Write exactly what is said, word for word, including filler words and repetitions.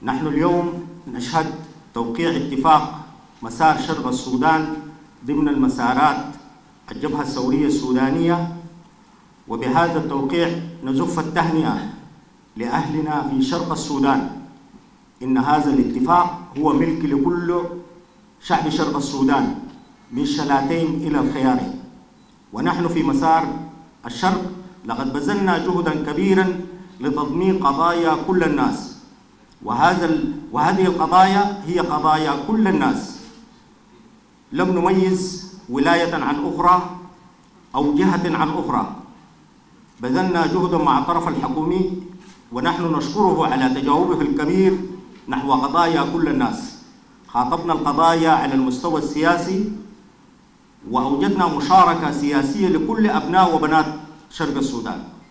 نحن اليوم نشهد توقيع اتفاق مسار شرق السودان ضمن المسارات الجبهة الثورية السودانية، وبهذا التوقيع نزف التهنئة لأهلنا في شرق السودان. إن هذا الاتفاق هو ملك لكل شعب شرق السودان من شلاتين إلى الخيارين، ونحن في مسار الشرق لقد بذلنا جهدا كبيرا لتضمين قضايا كل الناس، وهذا وهذه القضايا هي قضايا كل الناس، لم نميز ولاية عن أخرى أو جهة عن أخرى. بذلنا جهدا مع الطرف الحكومي، ونحن نشكره على تجاوبه الكبير نحو قضايا كل الناس. خاطبنا القضايا على المستوى السياسي، وأوجدنا مشاركة سياسية لكل أبناء وبنات شرق السودان.